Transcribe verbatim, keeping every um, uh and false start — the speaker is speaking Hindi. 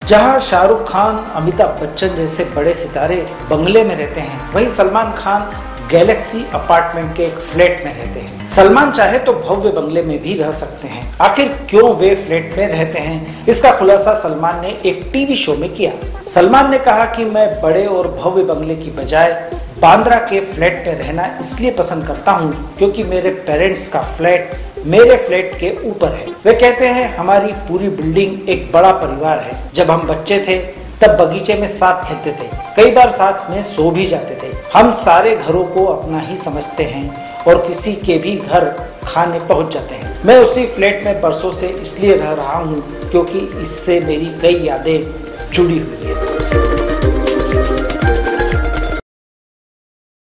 जहां शाहरुख खान, अमिताभ बच्चन जैसे बड़े सितारे बंगले में रहते हैं, वहीं सलमान खान गैलेक्सी अपार्टमेंट के एक फ्लैट में रहते हैं। सलमान चाहे तो भव्य बंगले में भी रह सकते हैं। आखिर क्यों वे फ्लैट में रहते हैं, इसका खुलासा सलमान ने एक टीवी शो में किया। सलमान ने कहा कि मैं बड़े और भव्य बंगले की बजाय बांद्रा के फ्लैट में रहना इसलिए पसंद करता हूं क्योंकि मेरे पेरेंट्स का फ्लैट मेरे फ्लैट के ऊपर है। वे कहते हैं हमारी पूरी बिल्डिंग एक बड़ा परिवार है। जब हम बच्चे थे तब बगीचे में साथ खेलते थे, कई बार साथ में सो भी जाते थे। हम सारे घरों को अपना ही समझते हैं और किसी के भी घर खाने पहुंच जाते हैं। मैं उसी फ्लैट में बरसों से इसलिए रह रहा हूं क्योंकि इससे मेरी कई यादें जुड़ी हुई है।